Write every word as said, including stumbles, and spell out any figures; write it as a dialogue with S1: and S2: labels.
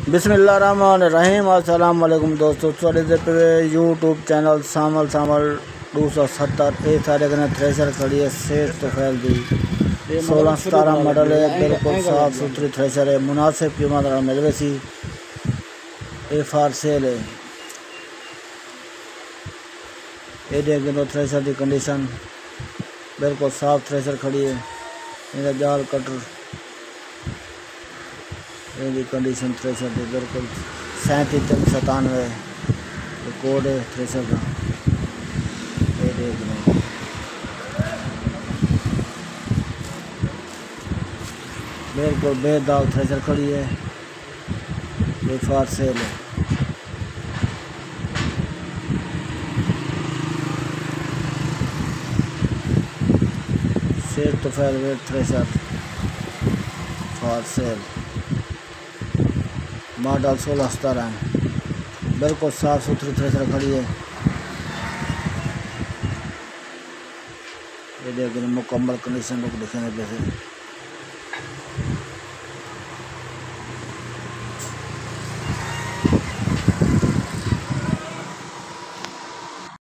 S1: बिस्मिल्लाहिर्रहमानिर्रहीम। अस्सलाम वालेकुम दोस्तों, चले पे यूट्यूब चैनल सामल सामल दो सौ सत्तर ए सारे कने थ्रेसर खड़ी है। सेठ तो फैल दी सोलह सतारह मॉडल है, बिल्कुल साफ सुथरी थ्रेसर है, मुनासिब कीमत मिलवे सी। ए फार सेल है। ये देख दो थ्रेसर की कंडीशन, बिल्कुल साफ थ्रेसर खड़ी है। इनका जाल कटर ये कंडीशन थ्रेसर की बिल्कुल सैंतीस तीन सतानवे कोड है थ्रेसर का। ये देख लो बिल्कुल बेदाग थ्रेसर खड़ी है। ये फार सेल है। सेठ तो फैल wheat thresher for sale, model सोलह सतारह है, बिल्कुल साफ सुथरी थ्रेसर खड़ी है। ये देखिए मुकम्मल कंडीशन को दिखाने पे से